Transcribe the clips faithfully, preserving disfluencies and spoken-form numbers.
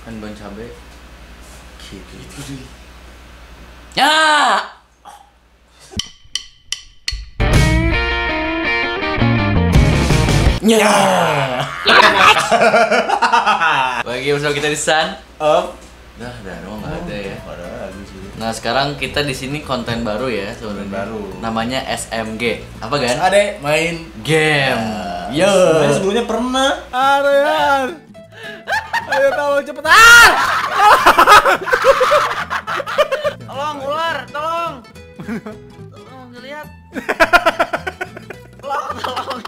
kan bon cabe gitu Itu sih. ya. Ya. Bagi bersama kita di Sun Up. Dah, dah, emang nggak ada ya. Padahal lagi sih. Nah sekarang kita di sini konten baru ya sebenarnya. Baru. Namanya S M G. Apa kan? Ade main Game. Yo. Yo. Sebelumnya pernah. Aduh ya. Ayo tolong cepetan. Tolong ular, tolong. Tolong ngelihat. Tolong, tolong.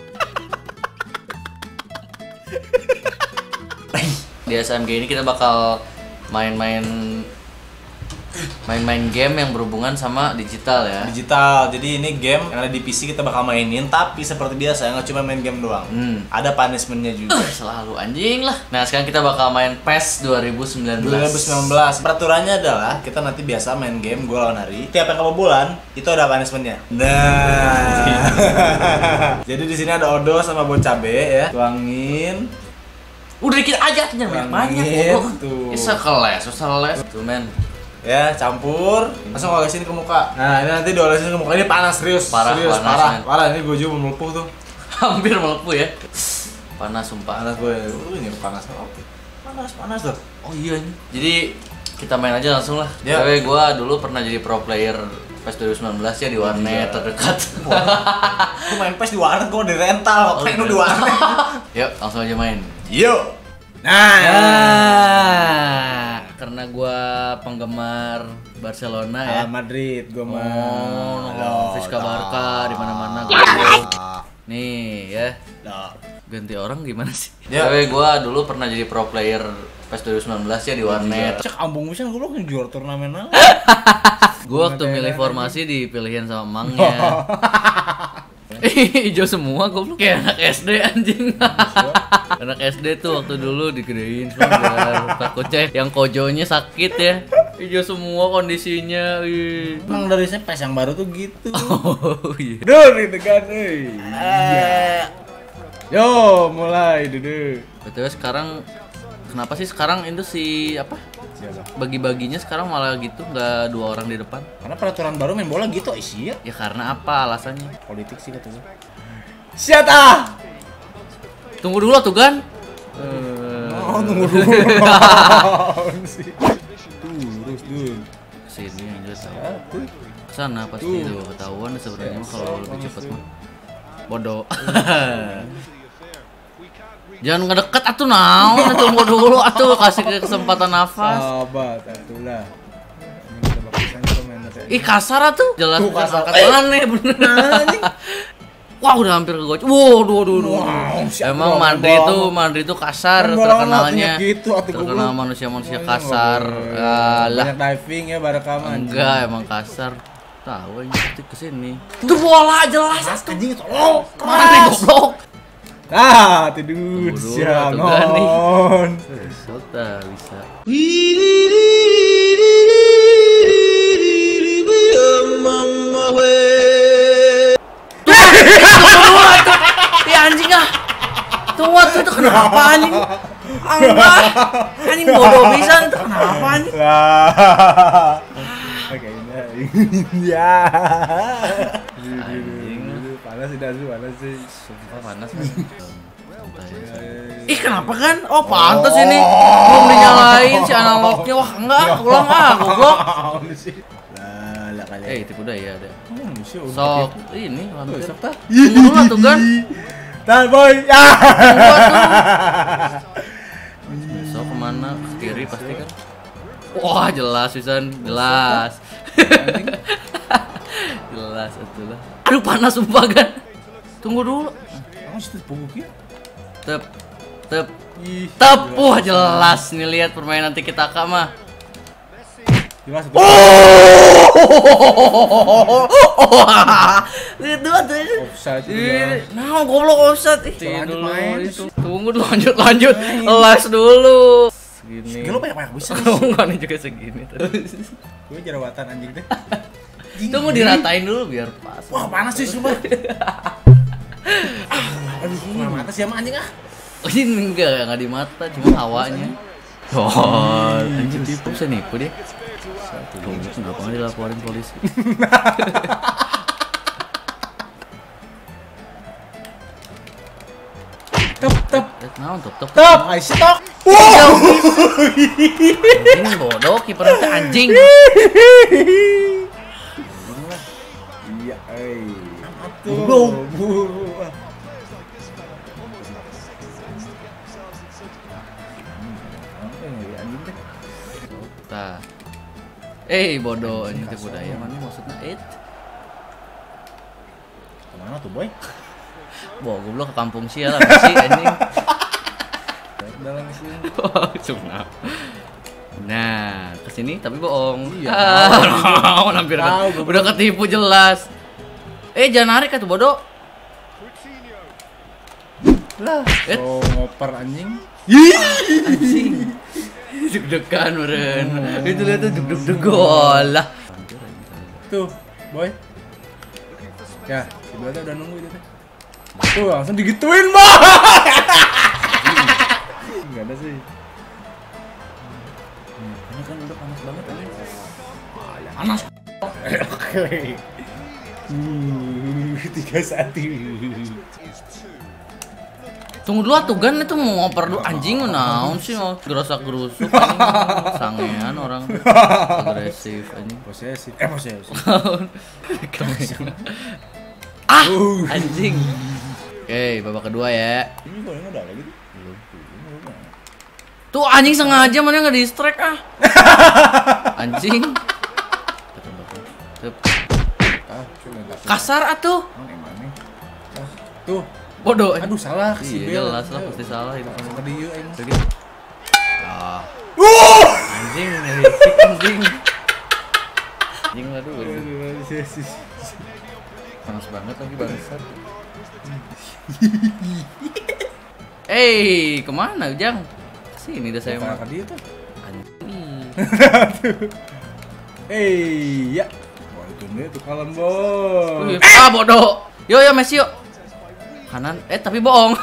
Di S M G ini kita bakal main-main main-main game yang berhubungan sama digital ya. Digital. Jadi ini game yang ada di P C kita bakal mainin, tapi seperti biasa nggak cuma main game doang. Hmm. Ada punishmentnya juga. Uh, selalu anjing lah. Nah sekarang kita bakal main P E S dua ribu sembilan belas. dua ribu sembilan belas. Peraturannya adalah kita nanti biasa main game gue lawan Hari. Tiap yang kebobolan itu ada punishmentnya. Nah. Jadi di sini ada Odo sama bon cabe ya. Tuangin. Udah dikit aja jangan banyak-banyak. Tuh. Bisa keles, bisa les. Tuh men. Ya, campur. Langsung olesin ke muka. Nah, ini nanti diolesin ke muka. Ini panas serius. Parah, serius, panas, parah. men. Parah, ini gue juga mau melepuh tuh. Hampir melepuh ya. Panas sumpah. Panas gue. Uh, ini panas. Oke. Panas, panas tuh. Oh iya nih. Jadi kita main aja langsung lah. Ya. Tapi gua dulu pernah jadi pro player P E S dua ribu sembilan belas ya di warnet terdekat. Gue main P E S di warnet, gue di rental. Oh, Main di di warnet. Yuk, langsung aja main. Yuk. Nah, nah, karena gua penggemar Barcelona ya. Ah, Madrid, gue mah. Oh, Loh, Vizca Barca di mana-mana gua. Nih ya. Ganti orang gimana sih? Ya. Tapi gua dulu pernah jadi pro player P E S dua ribu sembilan belas ya di warnet. Cek ambung bisa gue belum juara turnamen apa. Gua waktu milih formasi dipilihin sama emangnya. Hijau semua goblok kayak anak S D anjing. Anak S D tuh waktu dulu digedein semua biar takutnya yang kojonya sakit ya. Hijau semua kondisinya. Ih. Emang dari saya P E S yang baru tuh gitu. Oh iya. Dur itu kan, euy. Iya. Yo, mulai duduk. Betul sekarang kenapa sih sekarang itu si apa? Siapa? Bagi-baginya sekarang malah gitu nggak dua orang di depan. Karena peraturan baru main bola gitu, isi ya. Ya karena apa alasannya? Politik sih katanya. Siap ah. Tunggu dulu tuh kan. Oh, tunggu dulu. sih. Tuh, lurus dulu. Sini aja tahu. Satu. Kesana pasti itu ketahuan sebenarnya mah kalau lebih cepat mah. Bodoh. Jangan ngedeket atuh naon, tunggu dulu atuh kasih kesempatan nafas. Sahabat, atulah. Ini kita bakal sensor main teh. Ih kasar atuh, jelas Tuh, kasar. angkat aneh bener. Wah udah hampir ke gocek. Wow, duh, duh, duh. Wow, siap Emang banget. Madrid tuh Madrid tuh kasar Kan bola terkenalnya. nggak gitu, atuh Terkenal goblok. manusia-manusia Iya, kasar. nggak boleh. Alah, Banyak diving ya Barca mah. enggak emang kasar. Tahu aja ke kesini. Itu bola jelas atuh. Anjing tolong. Madrid goblok. Ah, tidur Tunggu dulu, siang atuh, Gani. on. Sota bisa. Ya anjing ah. Tunggu tuh itu kenapa anjing? Enggak. Anjing bodoh pisan itu kenapa anjing? Lah. Oke, ini ya. Anjing. Panas sih dasu, panas sih. Sumpah panas kan. Ih kenapa kan? Oh pantas ini. Belum dinyalain si analognya. Wah enggak, ulang ah goblok. Lah, lah kali. Eh tipu daya ada. Hmm, bisa udah Sok gitu. ini hampir. Sok tah. Tunggu dulu tuh kan. Tahan boy. Ya. Tunggu tuh. Besok kemana? Ke kiri pasti kan. Wah jelas pisan, jelas. Jelas itulah. Aduh panas sumpah kan. Tunggu dulu. Kamu situ punggung ya? Tep. Tep. Tep. Wah jelas nih lihat permainan tiki taka mah. Jelas. Oh. Lihat dulu tuh. Offside itu. Ih, nah goblok offside. Ih, Lanjut dulu main. itu. Tunggu dulu lanjut lanjut. Les dulu. Segini. Segini lo banyak-banyak bisa. Enggak nih juga segini. Gue jerawatan anjing deh. Tunggu diratain dulu biar pas. Wah, panas sih sumpah. Aduh, kena mata sih sama anjing ah. Oh, ini enggak, enggak di mata, cuma hawanya. Oh, anjing tipu bisa nipu deh. Tuh, kenapa nggak dilaporin polisi? Tep tep Naon top top. tep, I see tok. Ini bodoh kiper itu anjing. Iya, eh. Buru. Buru. Tah. Eh bodoh ini teh budaya mana maksudnya it? Kemana tuh boy? Boh, goblok ke kampung sia lah sih anjing. Dalam sini. Cuma. Nah, kesini tapi bohong. Iya, Ah, hampir Tahu, ket- goblok. udah ketipu jelas. Eh, jangan narik atuh bodoh. Lah, eh Oh, ngoper anjing. anjing. Deg-degan meren. Itu lihat tuh deg-deg gol lah. Tuh, boy. Ya, si Bata udah nunggu itu teh. Tuh, langsung digituin, Bang. Enggak ada sih. Ini kan udah panas banget anjing. Panas. Oke. Uh, tiga satu. Tunggu dulu atuh Gan, itu mau ngoper dulu anjing naon sih mau gerosak-gerusuk anjing. Sangean orang agresif anjing. Posesif. Eh, posesif. Ah, anjing. Oke, babak kedua ya. Ini golnya udah lagi tuh. Tuh anjing sengaja mana nggak di strike ah. Anjing. Tuh, Ah, coba enggak. kasar atuh. Mana mana? Ah, tuh. Bodoh. Aduh, salah si Iya, Bel. jelas lah pasti salah itu. Langsung ke dia aing. Jadi, ah. Anjing, ngerisik anjing. Anjing aduh. Panas banget lagi bangsat. Eh, kemana Ujang? Sini dah saya Saya mah. ke dia tuh. Anjing. Eh, ya. Wah, itu dia tuh kalem, Bos. Wih, ah bodoh. Yo yo Messi yo. Kanan, eh tapi bohong.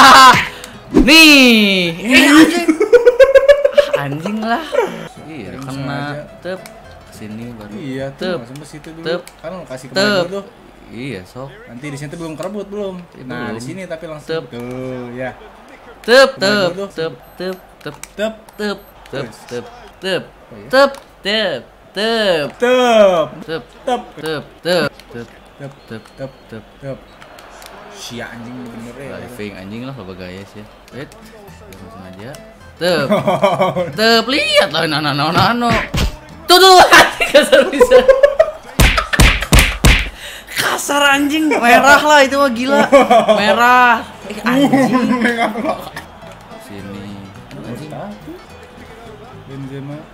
Nih, eh anjing. Ah, anjing lah. Iya, Yang kena. sengaja. Tep sini baru. Iya, tuh Tep. langsung ke situ dulu. Tep. Kan lo kasih ke Tep. dulu tuh. Iya, sok. Nanti di sini tuh belum kerebut belum. Iya, Nah, belum. di sini tapi langsung Tep. tuh, ya. Tep Kembali tep dulu. tep tep tep Tep, tep tep tep tep Oh, iya? tep tep tep tep, tep tep, tep tep tep tep, tep tep, tep tep. Si anjing bener ya. diving anjing lah apa gaya sih wait langsung aja tep tep lihat lah nano nano nano tuh tuh anjing kasar bisa kasar anjing merah lah itu mah gila merah eh anjing sini anjing Benzema.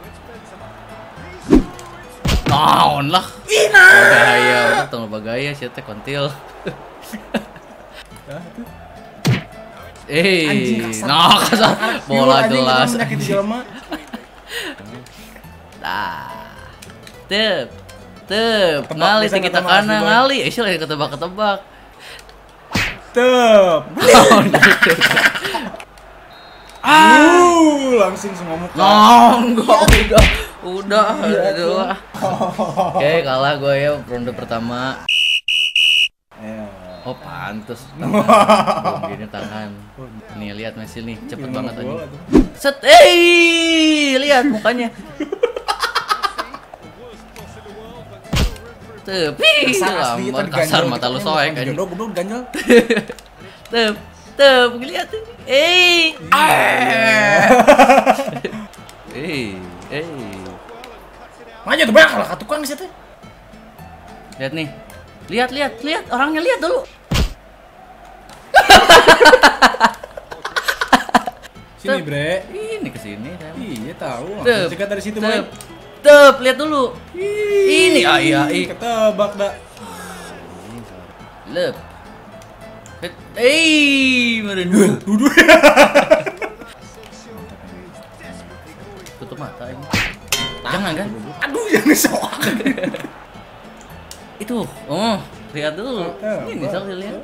naon lah bagaya udah tong bagaya sih teh kontil Dah, tuh. eh Anjing kasar. nah kasar bola Anjing, jelas kita menyakiti jelema. Nah, tep, tep, Tebak, ngali bisa teh kita ketebak, kana Boy. ngali, eh sih lagi ketebak-ketebak. Tep. Uh, langsung semua muka. Nonggo, udah, udah, Iya, aduh. Oke, kalah gue ya ronde pertama. Ya. Oh pantes. Belum gini tangan. Nih lihat Messi nih, cepet Gimana banget bola aja. tuh? Set, eh, lihat mukanya. Tepi, Kasar asli, lambat, tadi kasar ganjel. mata lu Kita soek bukan kan. jodoh, goblok ganjel. Tep, tep, lihat tuh. Eh, ah. Eh, eh. Makanya tuh banyak kalah tukang sih teh. Lihat nih. Lihat, lihat, lihat orangnya lihat dulu. Sini, Tep. Bre. Ini ke sini saya. Iya, tahu. Tep, Langsung cekat dari situ, Boy. tep, tep, lihat dulu. Ini ah iya, iya. Ketebak dah. Lep. Eh, meren. Duduk. Tutup mata ini. Jangan kan? Aduh, yang soak. Itu. Oh, lihat dulu. Eh, Ini apa? sok lihat.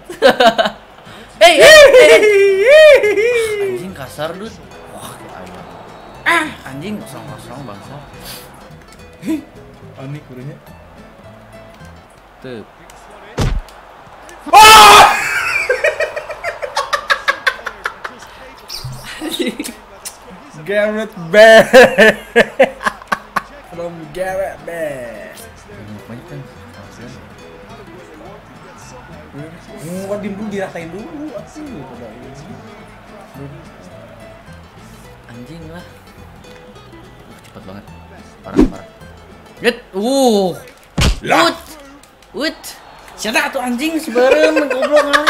Eh, eh, eh. Anjing kasar, Dut. Wah, kayak ayam. Ah, anjing kosong-kosong bangsa. Panik urunya. Tuh. Gareth Bale. From Gareth Bale. Banyak kan. Enggak diem dulu, diratain dulu. Asli. Anjing lah. Uh, cepet banget. Parah, parah. Get. Uh. Lah. Ut. Ut. Siapa tuh anjing sebarang goblok kan.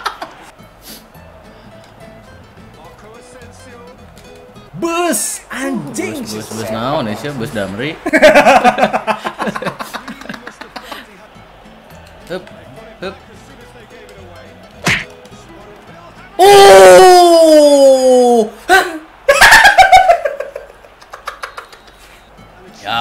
Bus anjing. Bus bus bus naon ya, bus Damri. Hup. Hup. Oh! Ya,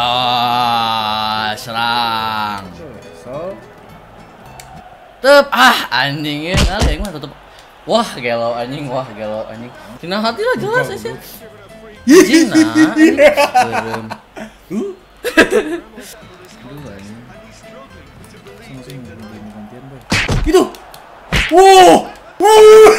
serang. So, Tep, ah anjingnya, kali yang mah tutup. Wah, gelo anjing, wah gelo anjing. Tina hati lah jelas sih. Anjing nah. Serem. uh, Aduh anjing. sing-sing gantian, Boy. Itu. Wow! Wow!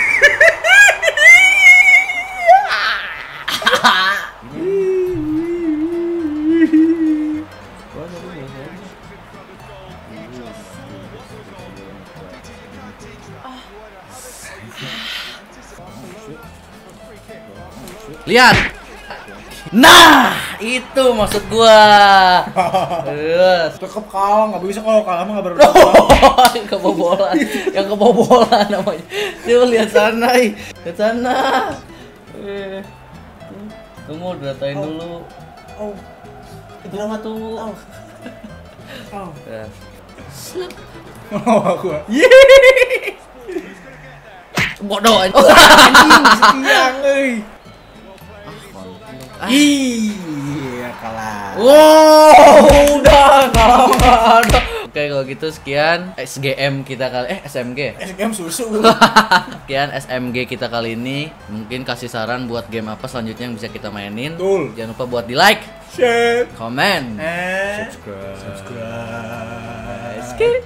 Lihat. Nah, itu maksud gua. Terus Tetep kalah, nggak bisa kalau kalah mah nggak berdoa. kebobolan, yang kebobolan namanya. Coba lihat sana, ih. Lihat sana. Eh. Tunggu, diratain dulu. Oh, Tunggu, tunggu. oh. Ya. Oh, aku. Bodoh anjing. Anjing, setiang, euy. Ah. Iya, kalah. Wow, udah kalah nggak ada. Oke, kalau gitu sekian S G M kita kali eh S M G. S G M susu. Sekian S M G kita kali ini. Mungkin kasih saran buat game apa selanjutnya yang bisa kita mainin. Betul. Jangan lupa buat di like, Share. komen, Eh. subscribe. Subscribe. Skip.